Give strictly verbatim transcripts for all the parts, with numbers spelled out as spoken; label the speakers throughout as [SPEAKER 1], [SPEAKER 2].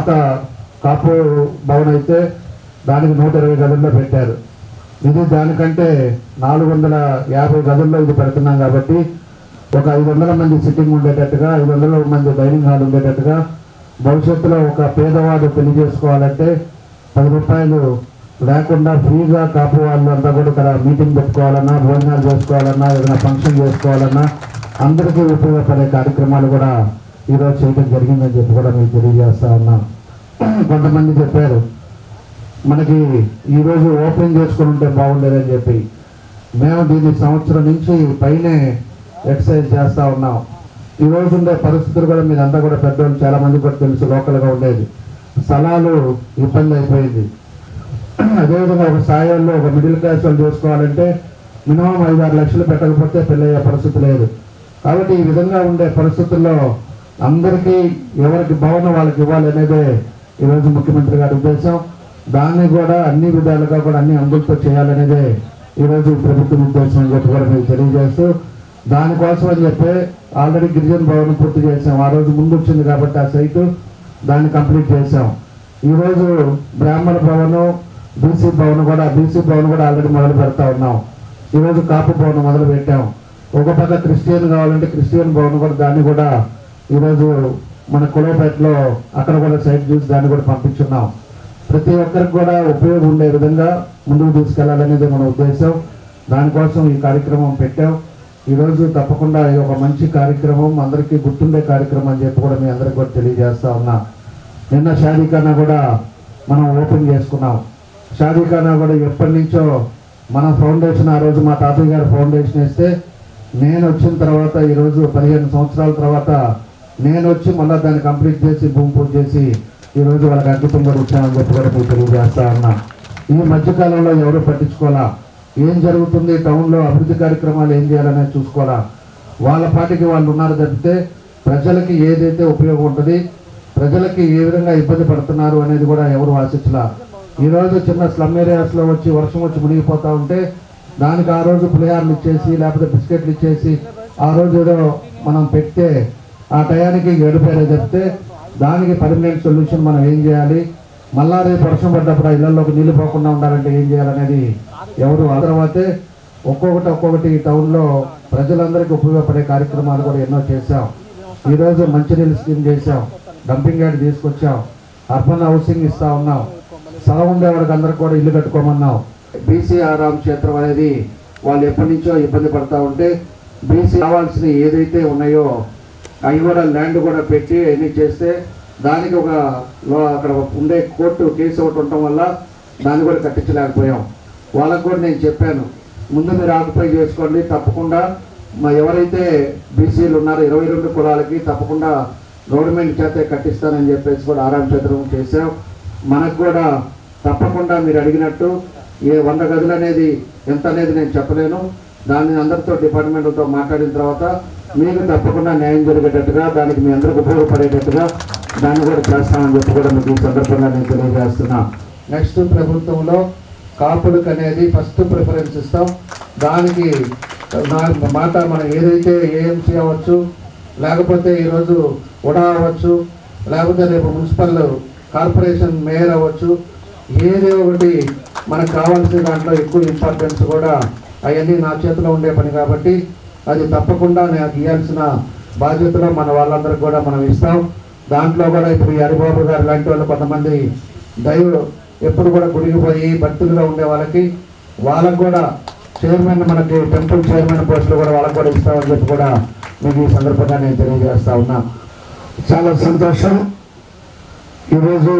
[SPEAKER 1] పాత కాపు భవన్ అయితే దానికి నూట ఇరవై గదుల్లో పెట్టారు. ఇది దానికంటే నాలుగు వందల యాభై గదుల్లో ఇది పెడుతున్నాం కాబట్టి ఒక ఐదు వందల మంది సిట్టింగ్ ఉండేటట్టుగా, ఐదు వందల మంది డైనింగ్ హాల్ ఉండేటట్టుగా, భవిష్యత్తులో ఒక పేదవాడు పెళ్లి చేసుకోవాలంటే పది రూపాయలు లేకుండా ఫ్రీగా కాపు వాళ్ళంతా కూడా ఇక్కడ మీటింగ్ పెట్టుకోవాలన్నా, భోజనాలు చేసుకోవాలన్నా, ఏదైనా ఫంక్షన్ చేసుకోవాలన్నా అందరికీ ఉపయోగపడే కార్యక్రమాలు కూడా ఈరోజు చేయడం జరిగిందని చెప్పి కూడా మీకు తెలియజేస్తా ఉన్నాం. కొంతమంది చెప్పారు మనకి ఈరోజు ఓపెన్ చేసుకుని ఉంటే బాగుండేదని చెప్పి. మేము దీన్ని సంవత్సరం నుంచి పైనే ఎక్సర్సైజ్ చేస్తూ ఉన్నాం. ఈరోజు ఉండే పరిస్థితులు కూడా మీరంతా కూడా పెద్దవాళ్ళు చాలామంది కూడా తెలుసు, లోకల్గా ఉండేది స్థలాలు ఇబ్బంది అయిపోయింది. అదేవిధంగా ఒక స్థాయిలో ఒక మిడిల్ క్లాస్ వాళ్ళు చేసుకోవాలంటే మినిమం ఐదు ఆరు లక్షలు పెట్టకపోతే పెళ్ళయ్యే పరిస్థితి లేదు. కాబట్టి ఈ విధంగా ఉండే పరిస్థితుల్లో అందరికీ ఎవరికి భవనం వాళ్ళకి ఇవ్వాలి అనేదే ఈరోజు ముఖ్యమంత్రి గారి ఉద్దేశం. దాన్ని కూడా అన్ని విధాలుగా కూడా అన్ని అందులతో చేయాలనేదే ఈరోజు ప్రభుత్వం ఉద్దేశం అని చెప్పి కూడా మీకు తెలియజేస్తూ, దానికోసం అని చెప్పి ఆల్రెడీ గిరిజన భవనం పూర్తి చేసాం. ఆ రోజు ముందు వచ్చింది కాబట్టి ఆ సైటు దాన్ని కంప్లీట్ చేసాం. ఈరోజు బ్రాహ్మణ భవనం, బీసీ భవన్ కూడా బీసీ భవన్ కూడా ఆల్రెడీ మొదలు పెడతా ఉన్నాం. ఈరోజు కాపు భవనం మొదలు పెట్టాం. ఒక పక్క క్రిస్టియన్ కావాలంటే క్రిస్టియన్ భవన్ కూడా దాన్ని కూడా ఈరోజు మన కులపేటలో అక్కడ కూడా సైట్ చూసి దాన్ని కూడా పంపించున్నాం. ప్రతి ఒక్కరికి కూడా ఉపయోగం ఉండే విధంగా ముందుకు తీసుకెళ్లాలనేది మన ఉద్దేశం. దానికోసం ఈ కార్యక్రమం పెట్టాం. ఈరోజు తప్పకుండా ఇది ఒక మంచి కార్యక్రమం, అందరికీ గుర్తుండే కార్యక్రమం అని చెప్పి కూడా మీ అందరికీ కూడా తెలియజేస్తా ఉన్నా. నిన్న షాదీఖానా కూడా మనం ఓపెన్ చేసుకున్నాం. షాదీఖానా కూడా ఎప్పటి నుంచో మన ఫౌండేషన్, ఆ రోజు మా తాతయ్య గారు ఫౌండేషన్ వేస్తే నేను వచ్చిన తర్వాత ఈరోజు పదిహేను సంవత్సరాల తర్వాత నేను వచ్చి మళ్ళీ దాన్ని కంప్లీట్ చేసి భూమి పూజ చేసి ఈరోజు వాళ్ళకి అంకితం కూడా ఇచ్చామని చెప్పి కూడా మీకు తెలియజేస్తా ఉన్నా. ఈ మధ్యకాలంలో ఎవరు పట్టించుకోవాలా, ఏం జరుగుతుంది టౌన్లో, అభివృద్ధి కార్యక్రమాలు ఏం చేయాలనేది చూసుకోవాలా. వాళ్ళ పాటికి వాళ్ళు ఉన్నారు తప్పితే ప్రజలకి ఏదైతే ఉపయోగం ఉంటుంది, ప్రజలకి ఏ విధంగా ఇబ్బంది పడుతున్నారు అనేది కూడా ఎవరు ఆశించలా. ఈరోజు చిన్న స్లమ్ ఏరియాస్లో వచ్చి వర్షం వచ్చి మునిగిపోతూ ఉంటే దానికి ఆ రోజు పులిహార్లు ఇచ్చేసి లేకపోతే బిస్కెట్లు ఇచ్చేసి ఆ రోజు ఏదో మనం పెడితే ఆ టయానికి గడిపోయారే చెప్తే దానికి పర్మనెంట్ సొల్యూషన్ మనం ఏం చేయాలి, మళ్ళా రేపు వర్షం పడ్డప్పుడు ఆ ఇళ్లలోకి నీళ్ళు పోకుండా ఉండాలంటే ఏం చేయాలనేది ఎవరు. ఆ తర్వాతే ఒక్కొక్కటి ఒక్కొక్కటి టౌన్లో ప్రజలందరికీ ఉపయోగపడే కార్యక్రమాలు కూడా ఎన్నో చేశాం. ఈరోజు మంచినీళ్ళు స్కీమ్ చేశాం, డంపింగ్ యార్డ్ తీసుకొచ్చాం, అర్బన్ హౌసింగ్ ఇస్తా ఉన్నాం, స్థలం ఉండేవాడికి అందరికి కూడా ఇల్లు కట్టుకోమన్నాం. బీసీ ఆరాం క్షేత్రం అనేది వాళ్ళు ఎప్పటి నుంచో ఇబ్బంది పడతా ఉంటే బీసీ కావాల్సిన ఏదైతే ఉన్నాయో అవి కూడా ల్యాండ్ కూడా పెట్టి అన్నీ చేస్తే దానికి ఒక అక్కడ ఉండే కోర్టు కేసు ఒకటి ఉండటం వల్ల దాన్ని కూడా కట్టించలేకపోయాం. వాళ్ళకు కూడా నేను చెప్పాను, ముందు మీరు ఆక్యుపై చేసుకోండి, తప్పకుండా మా ఎవరైతే బీసీలు ఉన్నారో ఇరవై రెండు కులాలకి తప్పకుండా గవర్నమెంట్ చేతే కట్టిస్తానని చెప్పేసి కూడా ఆరాం క్షేత్రం చేసాం. మనకు కూడా తప్పకుండా మీరు అడిగినట్టు ఏ వంద గదులు అనేది ఎంత అనేది నేను చెప్పలేను. దాన్ని అందరితో డిపార్ట్మెంట్తో మాట్లాడిన తర్వాత మీకు తప్పకుండా న్యాయం జరిగేటట్టుగా దానికి మీ అందరికి ఉపయోగపడేటట్టుగా దాన్ని కూడా చేస్తామని చెప్పి కూడా మీకు ఈ సందర్భంగా నేను తెలియజేస్తున్నా. నెక్స్ట్ ప్రభుత్వంలో కాపులకు అనేది ఫస్ట్ ప్రిఫరెన్స్ ఇస్తాం. దానికి మాట మనం ఏదైతే ఏఎంసీ అవ్వచ్చు, లేకపోతే ఈరోజు ఉడా అవ్వచ్చు, లేకపోతే రేపు మున్సిపల్ కార్పొరేషన్ మేయర్ అవ్వచ్చు, ఏది ఒకటి మనకు కావాల్సిన దాంట్లో ఎక్కువ ఇంపార్టెన్స్ కూడా అవన్నీ నా చేతిలో ఉండే పని కాబట్టి అది తప్పకుండా నాకు ఇవ్వాల్సిన బాధ్యతలో మన వాళ్ళందరికీ కూడా మనం ఇస్తాం. దాంట్లో కూడా ఇప్పుడు హరిబాబు గారు లాంటి వాళ్ళు కొంతమంది దైవ ఎప్పుడు కూడా గుడికి పోయి భక్తులుగా ఉండే వాళ్ళకి వాళ్ళకు కూడా చైర్మన్ మనకి టెంపుల్ చైర్మన్ పోస్టులు కూడా వాళ్ళకు కూడా ఇస్తామని చెప్పి కూడా మీకు ఈ సందర్భంగా నేను తెలియజేస్తా ఉన్నా. చాలా సంతోషం. ఈరోజు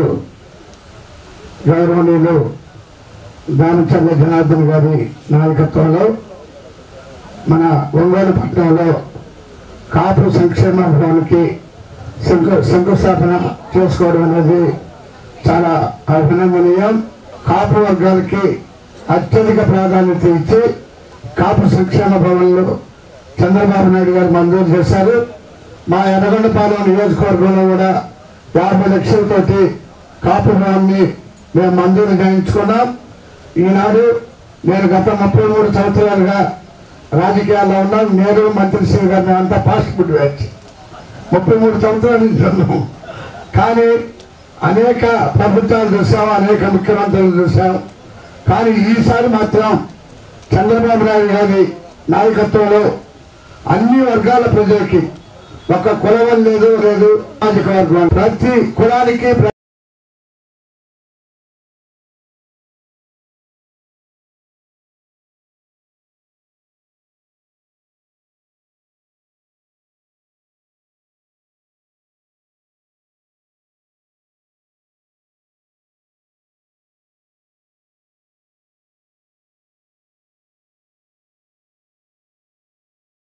[SPEAKER 1] గౌరవనీయులు దామచర్ల జనార్దన్ గారి నాయకత్వంలో మన ఒంగోలు పట్టణంలో కాపు సంక్షేమ భవన్కి శంకు శంకుస్థాపన చేసుకోవడం అనేది చాలా అభినందనీయం. కాపు వర్గాలకి అత్యధిక ప్రాధాన్యత ఇచ్చి కాపు సంక్షేమ భవన్లు చంద్రబాబు నాయుడు గారు మంజూరు చేశారు. మా ఎర్రగొండపాలెం నియోజకవర్గంలో కూడా యాభై లక్షలతోటి కాపు భవన్ని మేము మంజూరు చేయించుకున్నాం. ఈనాడు నేను గత ముప్పై మూడు సంవత్సరాలుగా రాజకీయాల్లో ఉన్నాం. నేను మంత్రిశ్రీ గారిని అంతా ఫాస్ట్ ఫుడ్ వ్యాచ్ ముప్పై మూడు సంవత్సరాల నుంచి ఉన్నాం. కానీ
[SPEAKER 2] అనేక ప్రభుత్వాలు చూసాం, అనేక ముఖ్యమంత్రులు చూసాం. కానీ ఈసారి మాత్రం చంద్రబాబు నాయుడు గారి నాయకత్వంలో అన్ని వర్గాల ప్రజలకి ఒక కులం లేదు లేదు సామాజిక వర్గం ప్రతి కులానికి